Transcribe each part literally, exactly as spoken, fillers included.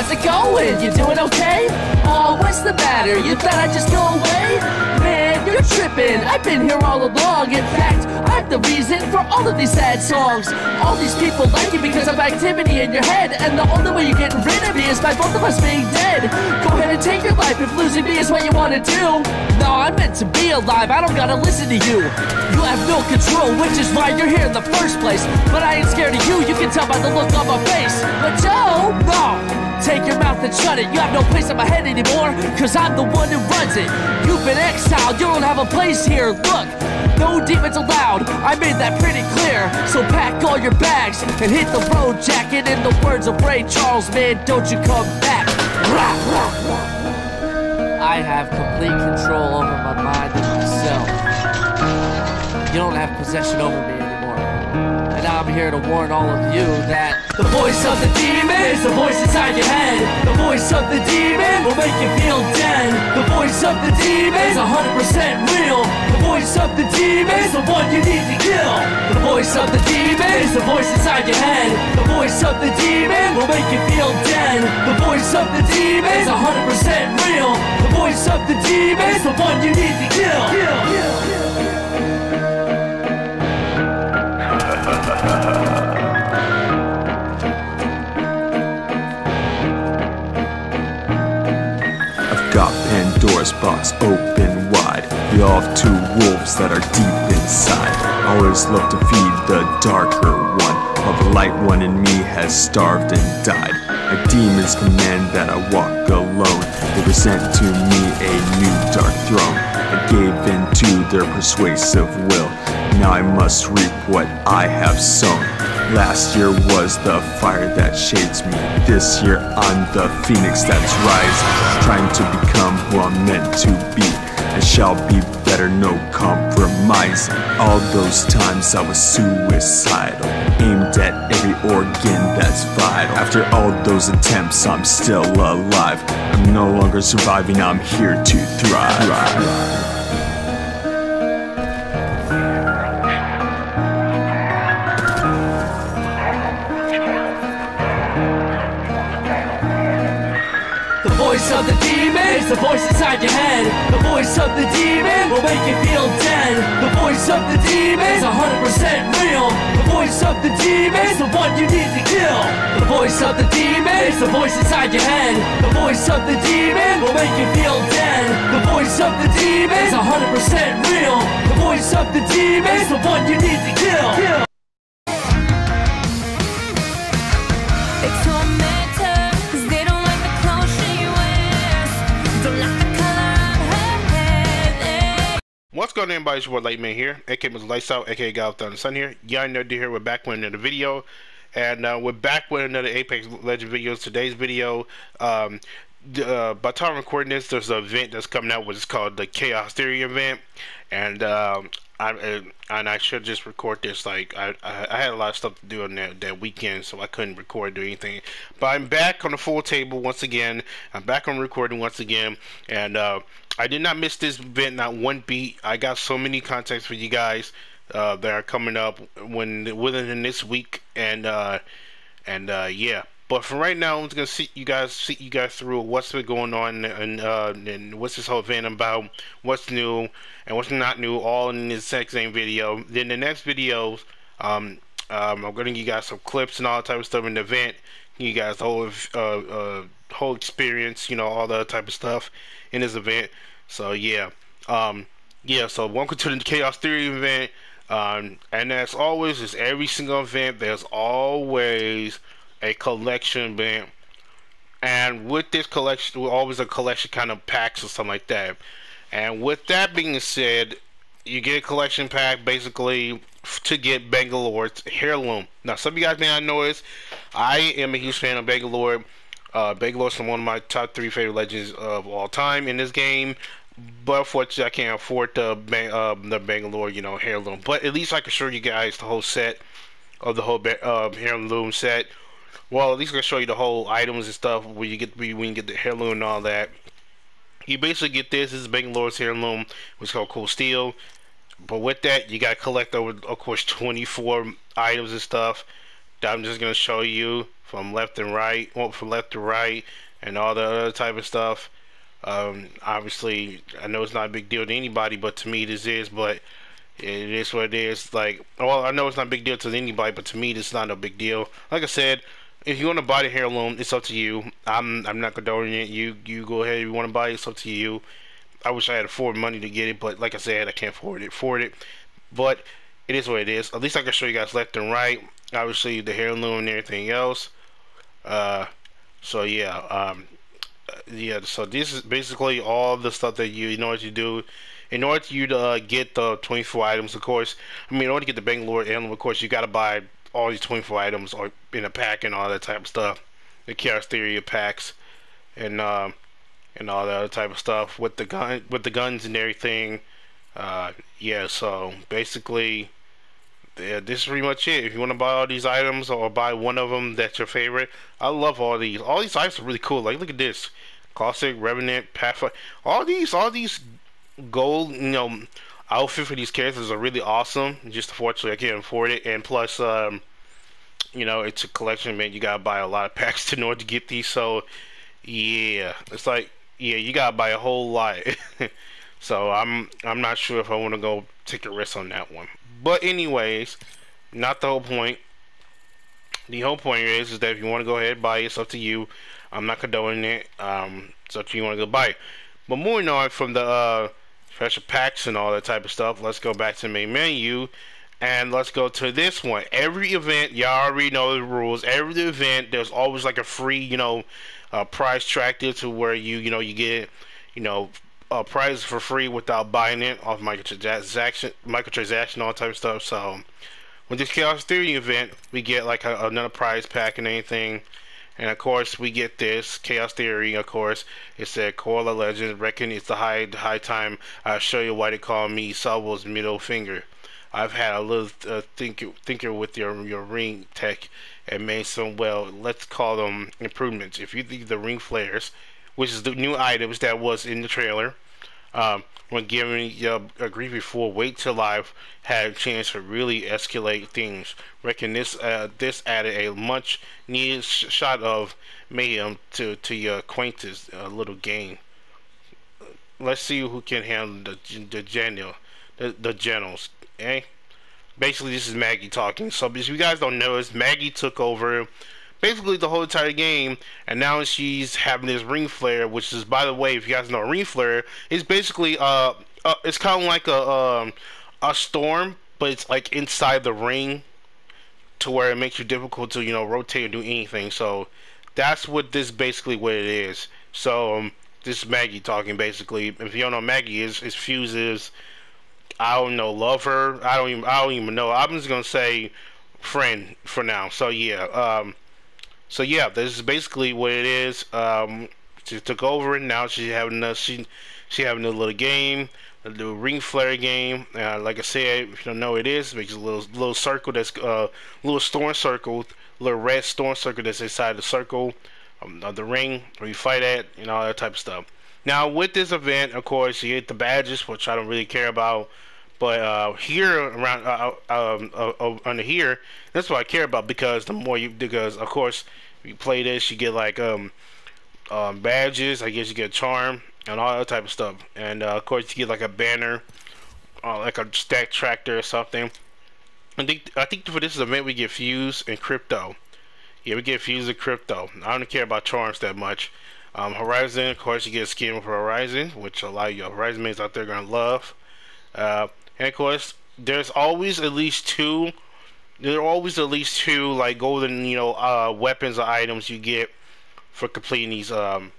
how's it going? You doing okay? Oh, what's the matter? You thought I'd just go away? Man, you're tripping. I've been here all along. In fact, I'm the reason for all of these sad songs. All these people like you because of activity in your head, and the only way you're getting rid of me is by both of us being dead. Go ahead and take your life if losing me is what you want to do. No, I'm meant to be alive. I don't gotta listen to you. You have no control, which is why you're here in the first place. But I ain't scared of you. You can tell by the look on my face. But Joe, no. Take your mouth and shut it. You have no place in my head anymore, cause I'm the one who runs it. You've been exiled, you don't have a place here. Look, no demons allowed, I made that pretty clear. So pack all your bags and hit the road, jacket. In the words of Ray Charles, man, don't you come back. I have complete control over my mind and myself. You don't have possession over me anymore. And I'm here to warn all of you that the voice of the demon is the voice inside your head. The voice of the demon will make you feel dead. The voice of the demon is one hundred percent real. The voice of the demon is the one you need to kill. The voice of the demon is the voice inside your head. The voice of the demon will make you feel dead. The voice of the demon is one hundred percent real. The voice of the demon is the one you need to kill. kill, kill, kill. Got Pandora's box open wide. We all have two wolves that are deep inside. Always look to feed the darker one, while the light one in me has starved and died. My demons command that I walk alone. They present to me a new dark throne. I gave in to their persuasive will. Now I must reap what I have sown. Last year was the fire that shades me. This year I'm the phoenix that's rising, trying to become who I'm meant to be. I shall be better, no compromising. All those times I was suicidal, aimed at every organ that's vital. After all those attempts, I'm still alive. I'm no longer surviving, I'm here to thrive. thrive. The voice of the demon is the voice inside your head. The voice of the demon will make you feel dead. The voice of the demon is one hundred percent real. The voice of the demon is the one you need to kill. The voice of the demon is the voice inside your head. The voice of the demon will make you feel dead. The voice of the demon is one hundred percent real. The voice of the demon is the one you need to kill. kill. What's going on, everybody? It's your boy LightingMan here, aka Mister Lights Out, aka God Thunder Sun here. Yeah, I know here. We're back with another video, and uh, we're back with another Apex Legends video. Today's video, um, uh, by the time I'm recording this, there's an event that's coming out, which is called the Chaos Theory event, and um, I uh, and I should just record this. Like I, I, I had a lot of stuff to do on that, that weekend, so I couldn't record or anything. But I'm back on the full table once again. I'm back on recording once again, and uh, I did not miss this event, not one beat. I got so many contacts for you guys uh, that are coming up when within this week, and uh, and uh, yeah. But for right now, I'm just gonna see you guys, see you guys through what's been going on and uh, and what's this whole event about, what's new and what's not new, all in this same video. Then the next videos, um, um, I'm gonna give you guys some clips and all that type of stuff in the event. You guys the whole uh, uh, whole experience, you know, all that type of stuff in this event. So yeah, um, yeah. So welcome to the Chaos Theory event, um, and as always, is every single event, there's always a collection event, and with this collection, always a collection kind of packs or something like that. And with that being said, you get a collection pack basically to get Bangalore's heirloom. Now, some of you guys may not know this. I am a huge fan of Bangalore. Uh, Bangalore's one of my top three favorite legends of all time in this game. But unfortunately, I can't afford the bang, uh, the Bangalore, you know, heirloom. But at least I can show you guys the whole set of the whole uh, heirloom set. Well, at least I can show you the whole items and stuff where you get when you get the heirloom and all that. You basically get this. This is Bangalore's heirloom, which is called Cool Steel. But with that, you gotta collect over, of course, twenty-four items and stuff. that I'm just gonna show you from left and right, well, from left to right, and all the other type of stuff. Um, obviously, I know it's not a big deal to anybody, but to me this is. But it is what it is. Like, well, I know it's not a big deal to anybody, but to me this is not a big deal. Like I said, if you want to buy the heirloom, it's up to you. I'm I'm not condoning it. You you go ahead if you want to buy it. It's up to you. I wish I had afford money to get it, but like I said, I can't afford it. Afford it. But it is what it is. At least I can show you guys left and right. Obviously, the heirloom and everything else. Uh, so yeah. Um, yeah. So this is basically all the stuff that you, you know what you do. In order for you to uh, get the twenty-four items, of course. I mean, in order to get the Bangalore heirloom, of course, you got to buy all these twenty-four items or in a pack and all that type of stuff. The Chaos Theory packs and um, and all that other type of stuff with the gun, with the guns and everything. Uh, yeah. So basically, yeah, this is pretty much it. If you want to buy all these items or buy one of them that's your favorite, I love all these. All these items are really cool. Like, look at this: Caustic, Revenant, Pathfinder. All these, all these gold, you know, outfit for these characters are really awesome. Just unfortunately, I can't afford it, and plus, um, you know, it's a collection, man. You gotta buy a lot of packs in order to get these. So, yeah, it's like, yeah, you gotta buy a whole lot. So I'm, I'm not sure if I want to go take a risk on that one. But anyways, not the whole point. The whole point is, is that if you want to go ahead and buy it, it's up to you. I'm not condoning it. Um, it's up to you want to go buy it. But moving on from the uh, special packs and all that type of stuff, let's go back to the main menu. And let's go to this one. Every event, y'all already know the rules. Every event, there's always like a free, you know, uh, prize tracker to where you, you know, you get, you know, uh, prizes for free without buying it off microtransaction, microtransaction, all type of stuff. So with this Chaos Theory event, we get like a, another prize pack and anything. And of course, we get this Chaos Theory. Of course, it said Koala Legend. Reckon it's the high high time I show you why they call me Salvo's middle finger. I've had a little uh, thinker, thinker with your your ring tech and made some, well, let's call them improvements. If you think the ring flares, which is the new items that was in the trailer, um, when giving uh, a grief before, wait till live had a chance to really escalate things. Reckon this uh, this added a much needed sh shot of mayhem to to your acquaintance uh, little game. Let's see who can handle the the general the the generals. Okay? Basically, this is Maggie talking. So, if you guys don't know, it's Maggie took over basically the whole entire game, and now she's having this ring flare, which is, by the way, if you guys know, a ring flare is basically uh, uh it's kind of like a um a storm, but it's like inside the ring, to where it makes you difficult to, you know, rotate or do anything. So that's what this basically what it is. So um, this is Maggie talking basically. If you don't know, Maggie is is Fuse's, I don't know, lover. I don't even I don't even know. I'm just gonna say friend for now. So yeah, um, so yeah, this is basically what it is. Um, she took over, and now she's having a she she having a little game, a little ring flare game. Uh, like I said, if you don't know what it is, it makes a little little circle that's uh little storm circle, little red storm circle that's inside the circle um, of the ring where you fight at, and all that type of stuff. Now with this event, of course, you get the badges, which I don't really care about. But uh, here around uh, um, uh, uh, under here, that's what I care about, because the more you, because of course, if you play this, you get like um, um, badges. I guess you get charm and all that type of stuff, and uh, of course you get like a banner, uh, like a stack tractor or something. I think I think for this event we get fuse and crypto. Yeah, we get fuse and crypto. I don't care about charms that much. Um, Horizon, of course, you get a skin for Horizon, which a lot of your Horizon mates out there are gonna love. Uh, And of course, there's always at least two. There are always at least two like golden, you know, uh, weapons or items you get for completing these um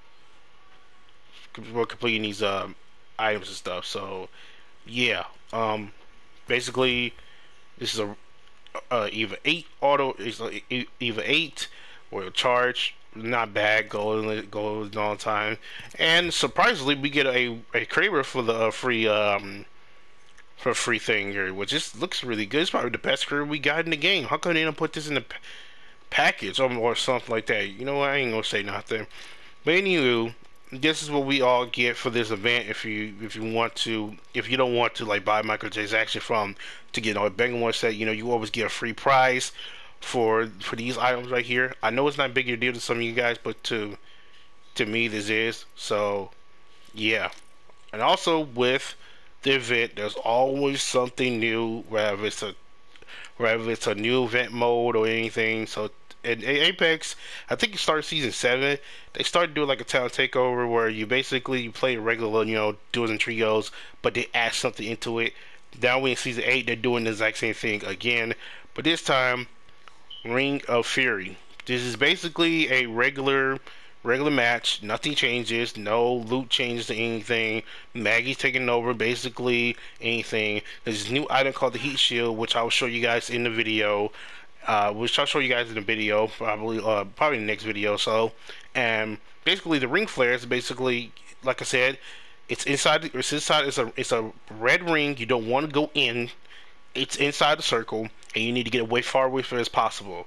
for completing these um items and stuff. So yeah, um, basically this is a uh, either eight auto is either eight or a charge. Not bad, golden golden all the time. And surprisingly, we get a a Kraber for the uh, free um. for a free thing here, which just looks really good. It's probably the best career we got in the game. How come they don't put this in the p package or, or something like that? You know what? I ain't gonna say nothing. But anywho, this is what we all get for this event. If you if you want to, if you don't want to like buy microtransaction from to get a Bangalore set, you know, you always get a free prize. for for these items right here. I know it's not a big deal to some of you guys, but to to me this is. So yeah. And also with the event, there's always something new, whether it's a whether it's a new event mode or anything. So in Apex, I think it started season seven. They started doing like a town takeover where you basically you play regular, you know, duos and trios, but they add something into it. Now we in season eight, they're doing the exact same thing again, but this time, Ring of Fury. This is basically a regular regular match. Nothing changes. No loot changes to anything. Maggie's taking over basically anything. There's this new item called the Heat Shield, which I will show you guys in the video. Uh, which I'll show you guys in the video, probably uh, probably in the next video. So, and basically the ring flare is basically, like I said, it's inside. It's inside. It's a it's a red ring. You don't want to go in. It's inside the circle, and you need to get away far away from it as possible.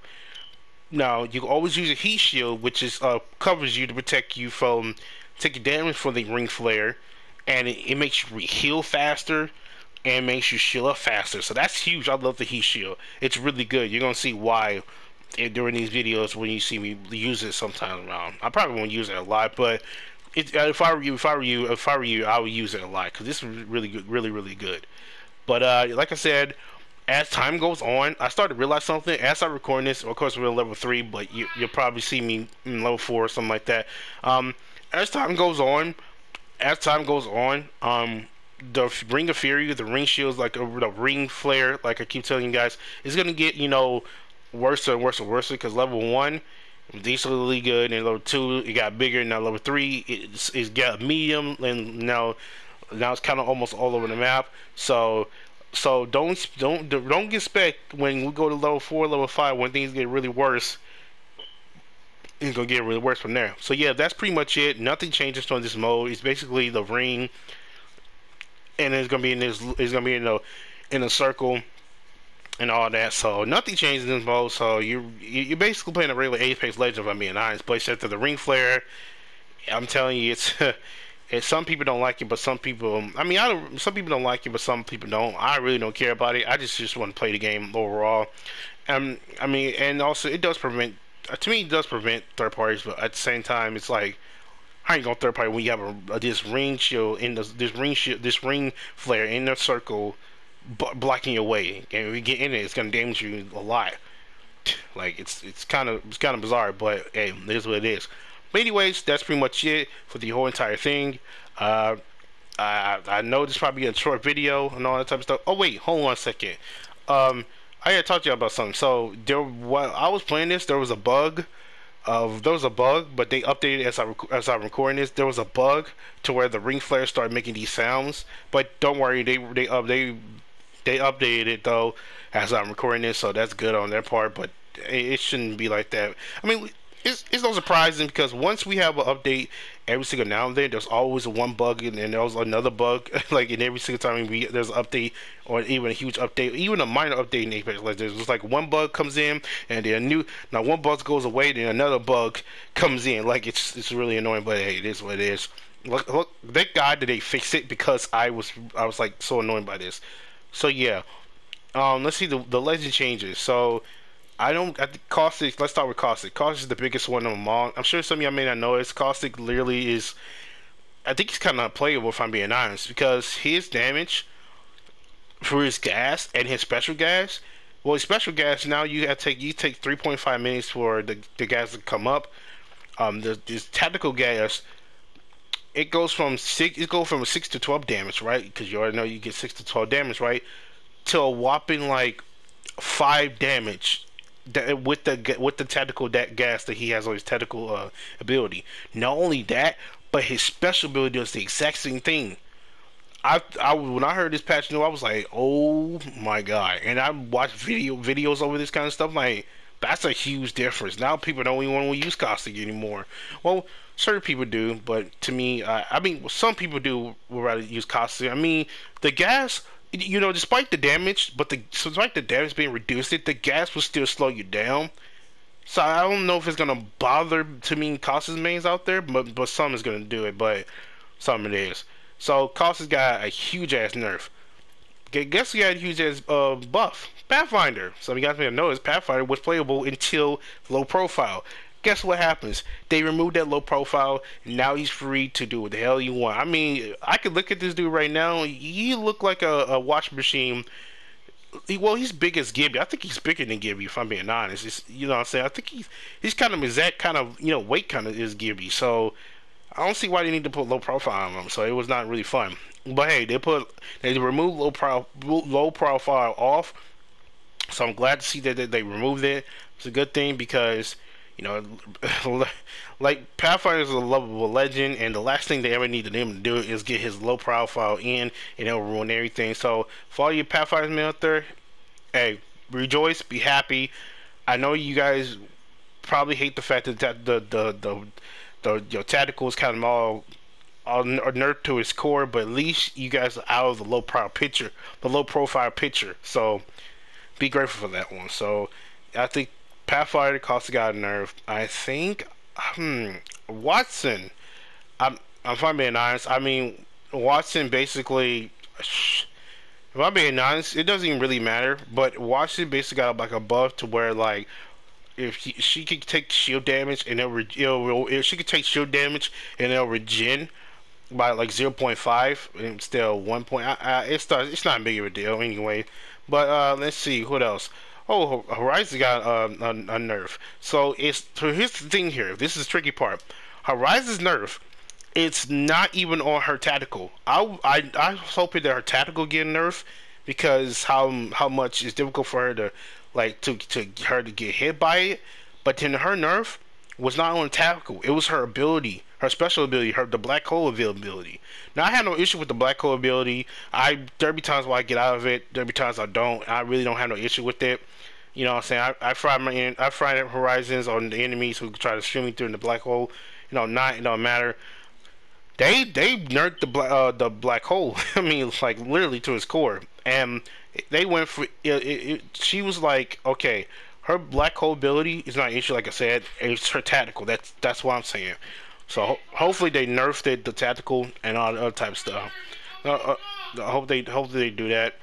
Now you can always use a heat shield, which is uh, covers you to protect you from taking damage from the ring flare, and it, it makes you heal faster and makes you shield up faster. So that's huge. I love the heat shield. It's really good. You're gonna see why it, during these videos when you see me use it sometimes around. I probably won't use it a lot, but it, uh, if I were you, if I were you, if I were you, I would use it a lot because this is really good, really, really good. But uh, like I said, as time goes on, I started to realize something. As I record this, of course we're on level three, but you, you'll probably see me in level four or something like that. Um, as time goes on, as time goes on, um, the Ring of Fury, the ring shields, like uh, the ring flare, like I keep telling you guys, is gonna get, you know, worse and worse and worse because level one, decently good, and level two, it got bigger. Now level three, it's, it's got medium, and now now it's kind of almost all over the map. So. So don't don't don't expect when we go to level four, level five, when things get really worse, it's gonna get really worse from there. So yeah, that's pretty much it. Nothing changes from this mode. It's basically the ring, and it's gonna be in this. It's gonna be in a in a circle, and all that. So nothing changes in this mode. So you you're basically playing a regular Apex Legends, if I'm being honest. But except for the ring flare, I'm telling you, it's. And some people don't like it, but some people, I mean, I don't, some people don't like it, but some people don't. I really don't care about it. I just just want to play the game overall. Um, I mean, and also it does prevent, to me, it does prevent third parties, but at the same time, it's like, I ain't gonna third party when you have a, a this ring shield in the this ring shield, this ring flare in the circle, blocking your way, and if you get in it, it's gonna damage you a lot. Like it's it's kind of it's kind of bizarre, but hey, it is what it is. But anyways, that's pretty much it for the whole entire thing. Uh, I, I know this is probably a short video and all that type of stuff. Oh wait, hold on a second. Um, I gotta talk to you about something. So there, while I was playing this, there was a bug. Of there was a bug, but they updated as I as I'm recording this. There was a bug to where the ring flare started making these sounds. But don't worry, they they up they they updated it though as I'm recording this, so that's good on their part. But it, it shouldn't be like that. I mean. It's, it's no surprising because once we have an update every single now and then, there's always a one bug and then there's another bug. Like in every single time we there's an update or even a huge update, even a minor update in Apex Legends, it's like one bug comes in and then a new now one bug goes away, then another bug comes in. Like it's it's really annoying, but hey, it is what it is. Look, look, thank God that they fixed it because I was I was like so annoyed by this. So yeah, um, let's see the the legend changes. So. I don't. I think Caustic. Let's start with Caustic. Caustic is the biggest one of them all. I'm sure some of y'all may not know it. Caustic literally is. I think he's kind of unplayable if I'm being honest, because his damage for his gas and his special gas. Well, his special gas now you have to take you take three point five minutes for the the gas to come up. Um, the this tactical gas. It goes from six. It goes from six to twelve damage, right? Because you already know you get six to twelve damage, right? To a whopping like five damage. That, with the with the tactical that gas that he has on his tactical uh, ability. Not only that, but his special ability does the exact same thing. I, I when I heard this patch new, I was like, oh my god! And I watched video videos over this kind of stuff. Like that's a huge difference. Now people don't even want to use Caustic anymore. Well, certain people do, but to me, uh, I mean, some people do would rather use Caustic. I mean, the gas. You know, despite the damage, but the despite the damage being reduced, it the gas will still slow you down. So I don't know if it's gonna bother to me Caustic's mains out there, but but some is gonna do it, but some it is. So Caustic's got a huge ass nerf. Guess he got a huge ass uh, buff. Pathfinder. Some of you guys may have noticed Pathfinder was playable until low profile. Guess what happens? They removed that low profile, and now he's free to do what the hell you want. I mean, I could look at this dude right now. He look like a, a washing machine. He, well, he's big as Gibby. I think he's bigger than Gibby, if I'm being honest. It's, you know what I'm saying? I think he's he's kind of exact kind of, you know, weight kind of is Gibby. So I don't see why they need to put low profile on him. So it was not really fun. But hey, they put they removed low pro, low profile off. So I'm glad to see that, that they removed it. It's a good thing because, you know, like Pathfinder is a lovable legend, and the last thing they ever needed him to do is get his low profile in, and it'll ruin everything. So for all you Pathfinders out there, hey, rejoice, be happy. I know you guys probably hate the fact that the the the the your tactical is kind of all all nerfed to its core, but at least you guys are out of the low profile picture, the low profile picture. So be grateful for that one. So I think Pathfinder Caustic got nerfed. I think hmm, Watson. I'm if I'm being honest. I mean Watson basically. If I'm being honest, it doesn't even really matter. But Watson basically got like a buff to where like if she, she could take shield damage and it'll, it'll, it'll she could take shield damage and it'll regen by like zero point five instead of one point. I, I, it's not it's not big of a deal anyway. But uh, let's see what else. Oh, Horizon got uh, a, a nerf. So it's so here's the thing here. This is the tricky part. Horizon's nerf. It's not even on her tactical. I I I was hoping that her tactical get nerfed because how how much it's difficult for her to like to to her to get hit by it. But then her nerf was not on tactical. It was her ability, her special ability, her the black hole availability. Now I had no issue with the black hole ability. I there be times where I get out of it. There be times I don't. I really don't have no issue with it. You know what I'm saying? I, I fry my I fry horizons on the enemies who try to shoot me through in the black hole. You know, not it don't matter. They they nerfed the black uh, the black hole. I mean, like literally to its core, and they went for it, it, it. She was like, okay, her black hole ability is not an issue. Like I said, it's her tactical. That's that's what I'm saying. So ho hopefully they nerfed it, the tactical and all the other type of stuff. Uh, uh, I hope they hopefully they do that.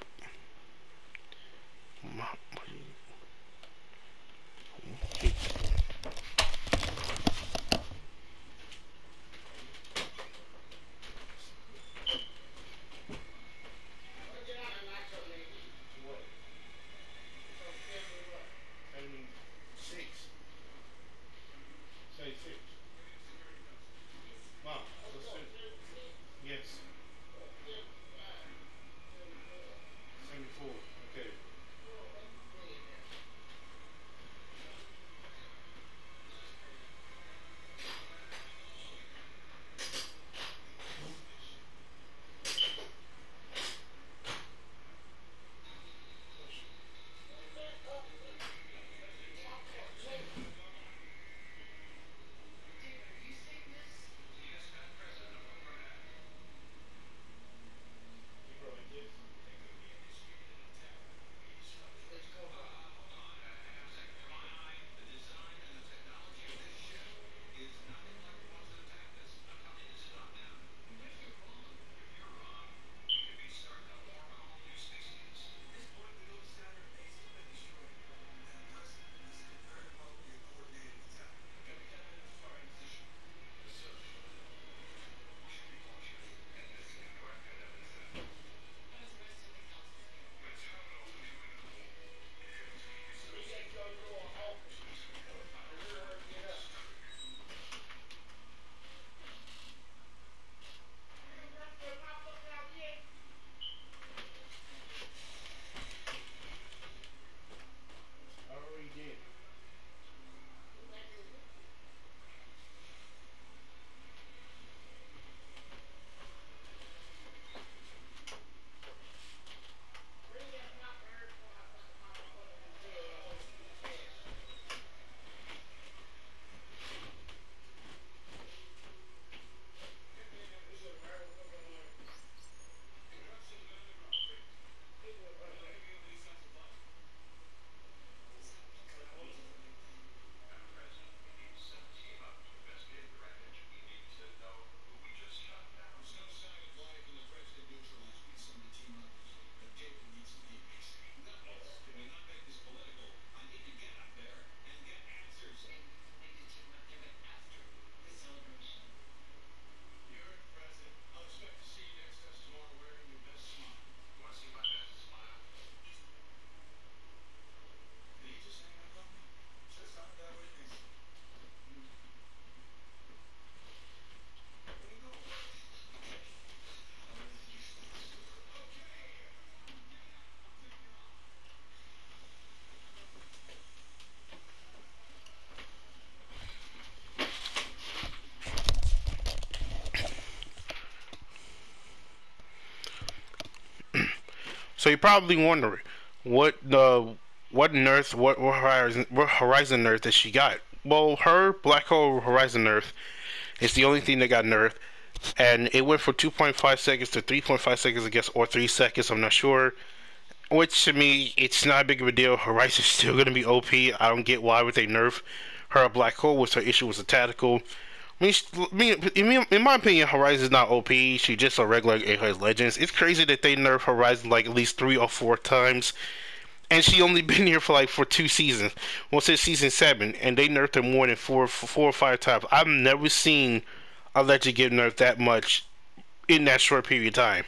So you're probably wondering what the what nerf, what, what horizon, what horizon nerf that she got. Well, her black hole horizon nerf is the only thing that got nerfed, and it went from two point five seconds to three point five seconds, I guess, or three seconds. I'm not sure. Which to me, it's not big of a deal. Horizon's still gonna be O P. I don't get why would they nerf her black hole. Was her issue was a tactical. I mean, in, in my opinion, Horizon's not O P. She's just a regular Apex Legends. It's crazy that they nerf Horizon like at least three or four times, and she only been here for like for two seasons. Well, since season seven, and they nerfed her more than four, four or five times. I've never seen a Legend get nerfed that much in that short period of time.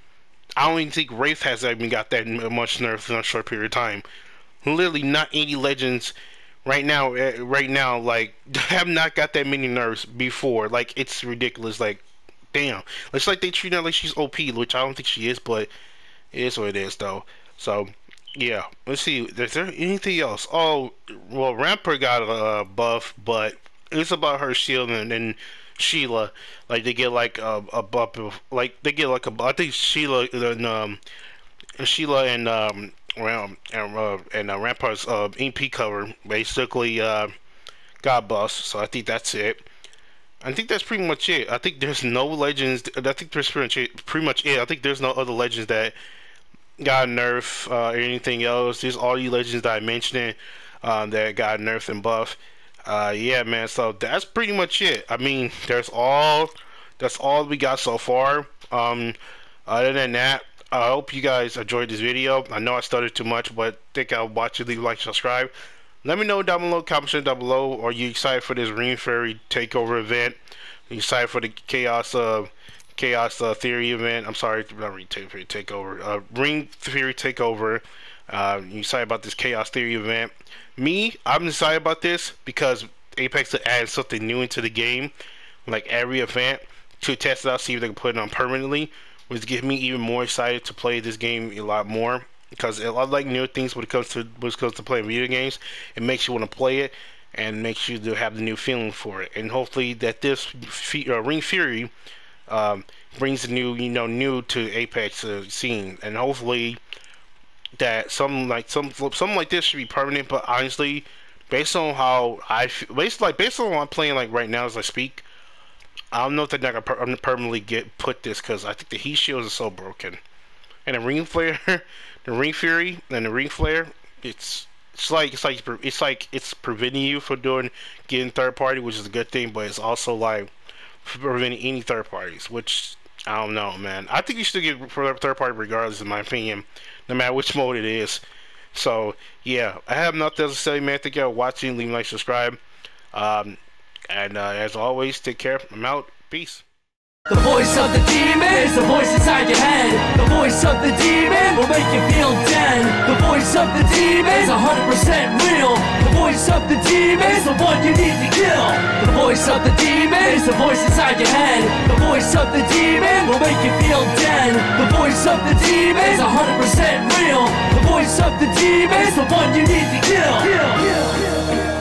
I don't even think Wraith has even got that much nerf in a short period of time. Literally, not any Legends right now, right now, like, have not got that many nerfs before. Like, it's ridiculous. Like, damn. It's like they treat her like she's O P, which I don't think she is, but it is what it is, though. So, yeah. Let's see. Is there anything else? Oh, well, Ramper got a buff, but it's about her shield and then Sheila. Like, they get, like, a, a buff. Of, like, they get, like, a I think Sheila and, um, Sheila and, um, Well, and uh, and uh, Rampart's uh, E P cover basically uh, got buffed, so I think that's it. I think that's pretty much it. I think there's no legends. I think there's pretty much it. Pretty much it. I think there's no other legends that got nerfed uh, or anything else. There's all you legends that I mentioned um, that got nerfed and buffed. Uh, yeah, man. So that's pretty much it. I mean, there's all. That's all we got so far. Um, other than that, I hope you guys enjoyed this video. I know I stuttered too much, but think I'll watch it. Leave a like, subscribe. Let me know down below, comment section down below. Are you excited for this Ring Fairy Takeover event? Are you excited for the Chaos uh, Chaos uh, Theory event? I'm sorry, not Ring Fairy Takeover. Uh, Ring Theory Takeover. Uh, you excited about this Chaos Theory event? Me, I'm excited about this because Apex added something new into the game, like every event, to test it out, see if they can put it on permanently. Which gets me even more excited to play this game a lot more, because I like new things when it comes to when it comes to playing video games. It makes you want to play it and makes you to have the new feeling for it. And hopefully that this uh, Ring Fury um, brings a new, you know, new to Apex uh, scene, and hopefully that something like some something like this should be permanent. But honestly, based on how I feel, based like based on what I'm playing like right now as I speak, I don't know if they're not gonna per permanently get put this, because I think the heat shields are so broken, and the ring flare, the ring fury, and the ring flare, it's it's like it's like it's like it's preventing you from doing getting third party, which is a good thing, but it's also like preventing any third parties, which I don't know, man. I think you should get third party regardless, in my opinion, no matter which mode it is. So yeah, I have nothing else to say, man. Thank you for watching. Leave a like, subscribe. Um, And uh, as always, take care. I'm out. Peace. The voice of the demon is the voice inside your head. The voice of the demon will make you feel dead. The voice of the demon is one hundred percent real. The voice of the demon is the one you need to kill. The voice of the demon is the voice inside your head. The voice of the demon will make you feel dead. The voice of the demon is one hundred percent real. The voice of the demon is the one you need to kill. kill, kill, kill.